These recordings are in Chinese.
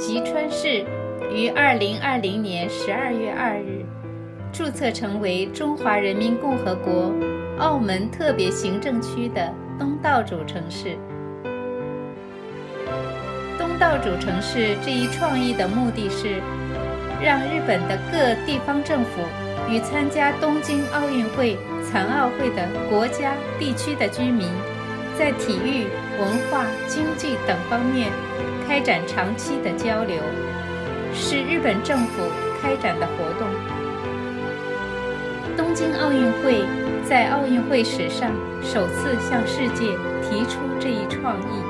吉川市于2020年12月2日注册成为中华人民共和国澳门特别行政区的东道主城市。东道主城市这一创意的目的是让日本的各地方政府与参加东京奥运会、残奥会的国家、地区的居民，在体育、文化、经济等方面开展长期的交流，是日本政府开展的活动。东京奥运会在奥运会史上首次向世界提出这一创意。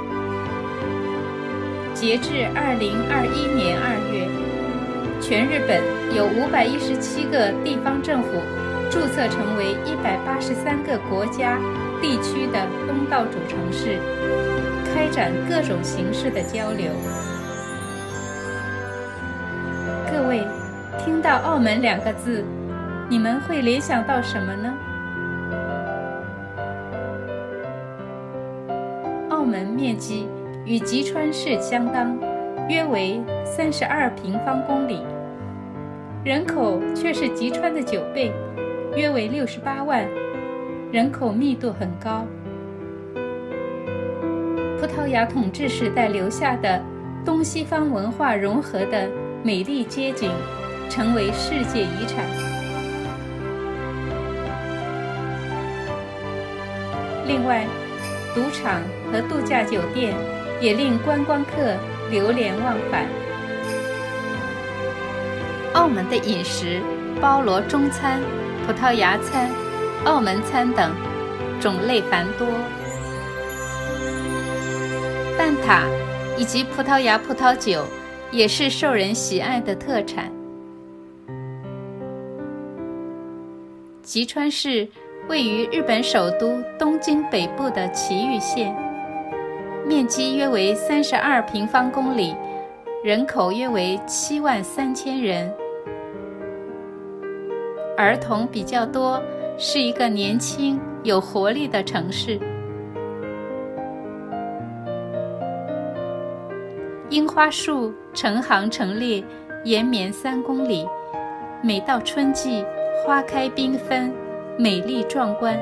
截至2021年2月，全日本有517个地方政府注册成为183个国家、地区的东道主城市，开展各种形式的交流。各位，听到澳门2个字，你们会联想到什么呢？澳门面积与吉川市相当，约为32平方公里，人口却是吉川的9倍，约为68万，人口密度很高。葡萄牙统治时代留下的东西方文化融合的美丽街景，成为世界遗产。另外，赌场和度假酒店也令观光客流连忘返。澳门的饮食包罗中餐、葡萄牙餐、澳门餐等，种类繁多。蛋挞以及葡萄牙葡萄酒也是受人喜爱的特产。吉川市位于日本首都东京北部的埼玉县，面积约为32平方公里，人口约为7万3千人，儿童比较多，是一个年轻有活力的城市。樱花树成行成列，延绵3公里，每到春季，花开缤纷，美丽壮观。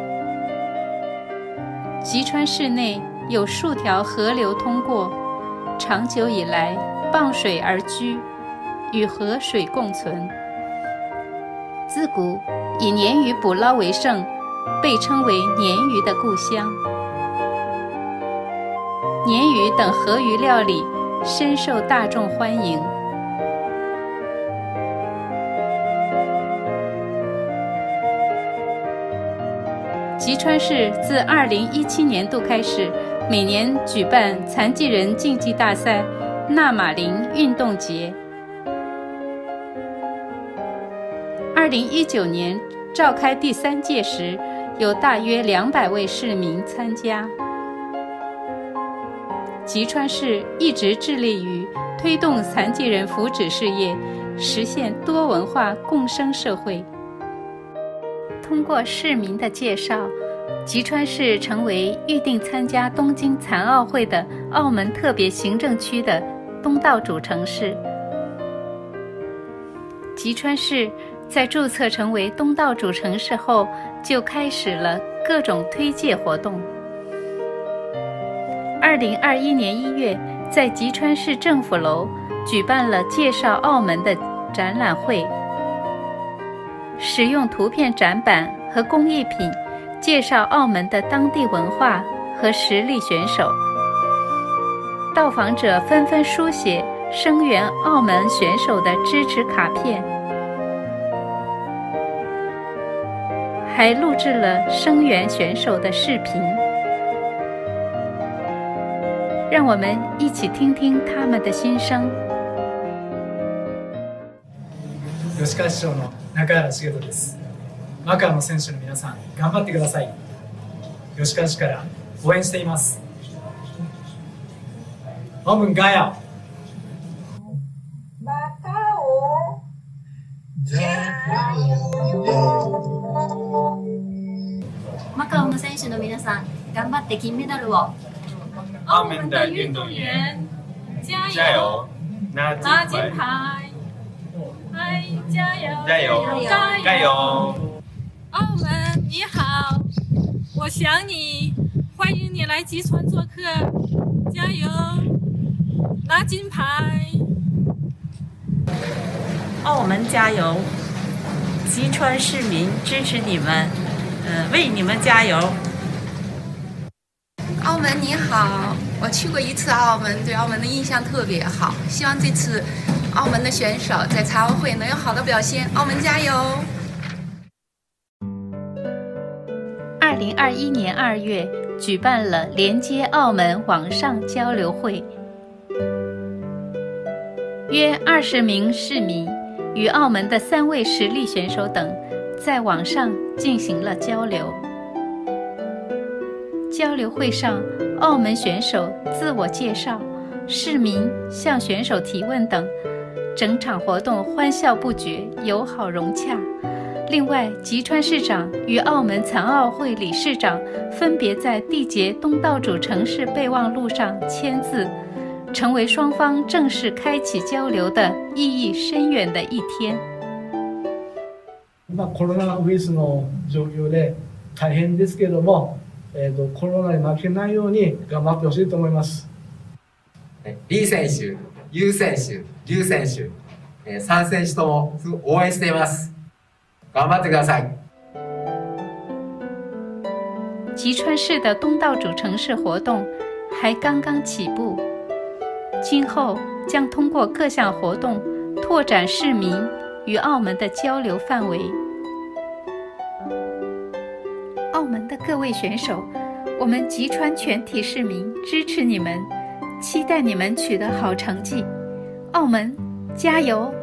吉川市内有数条河流通过，长久以来傍水而居，与河水共存。自古以鲶鱼捕捞为生，被称为鲶鱼的故乡。鲶鱼等河鱼料理深受大众欢迎。吉川市自2017年度开始，每年举办残疾人竞技大赛纳马林运动节。2019年召开第3届时，有大约200位市民参加。吉川市一直致力于推动残疾人福祉事业，实现多文化共生社会。通过市民的介绍，吉川市成为预定参加东京残奥会的澳门特别行政区的东道主城市。吉川市在注册成为东道主城市后，就开始了各种推介活动。2021年1月，在吉川市政府楼举办了介绍澳门的展览会，使用图片展板和工艺品介绍澳门的当地文化和实力选手。到访者纷纷书写声援澳门选手的支持卡片，还录制了声援选手的视频。让我们一起听听他们的心声。 吉川市長の中原茂人です。マカオの選手の皆さん、頑張ってください。吉川市から応援しています。澳門ガヤ。 マカオの選手の皆さん、頑張って金メダルを。 澳门的运动员，加油！ 拿金牌！ 哎，加油！ 加油！加油！ 澳门你好，我想你，欢迎你来吉川做客，加油，拿金牌！ 澳门加油！吉川市民支持你们，为你们加油！ 澳门你好，我去过一次澳门，对澳门的印象特别好，希望这次澳门的选手在残奥会能有好的表现，澳门加油 ！2021年2月举办了连接澳门网上交流会，约20名市民与澳门的3位实力选手等在网上进行了交流。交流会上，澳门选手自我介绍，市民向选手提问等，整场活动欢笑不绝，友好融洽。另外，吉川市长与澳门残奥会理事长分别在缔结东道主城市备忘录上签字，成为双方正式开启交流的意义深远的一天。 コロナウイルスの状況で大変ですけども、コロナに負けないように頑張ってほしいと思います。 李選手、ユウ選手、リュウ選手、3選手とも応援しています。頑張ってください。 吉川市的东道主城市活动还刚刚起步，今后将通过各项活动拓展市民与澳门的交流范围。澳门的各位选手，我们吉川全体市民支持你们，期待你们取得好成绩。澳门加油！